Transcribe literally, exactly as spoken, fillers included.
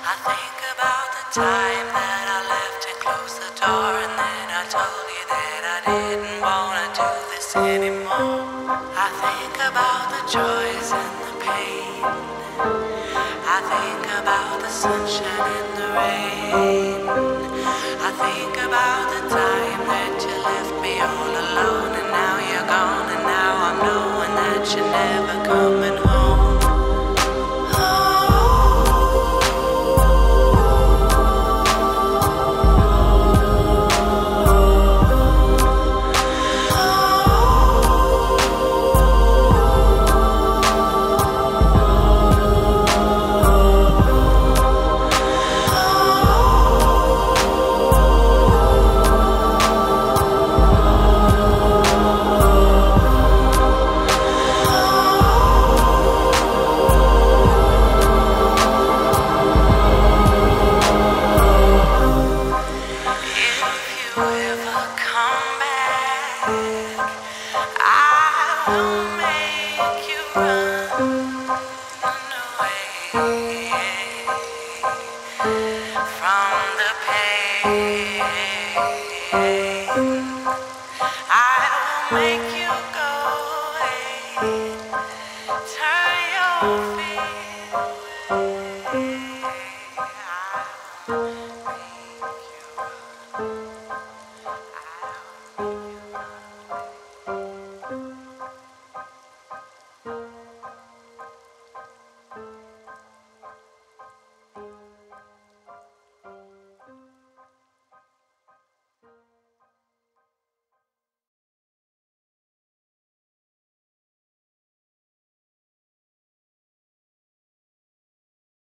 I think about the time that I left to close the door, and then I told you that I didn't wanna do this anymore. I think about the joys and the pain. I think about the sunshine and the rain. I think about the time that you left me all alone, and now you're gone, and now I'm knowing that you're never coming home. Make you go away, turn your feet away.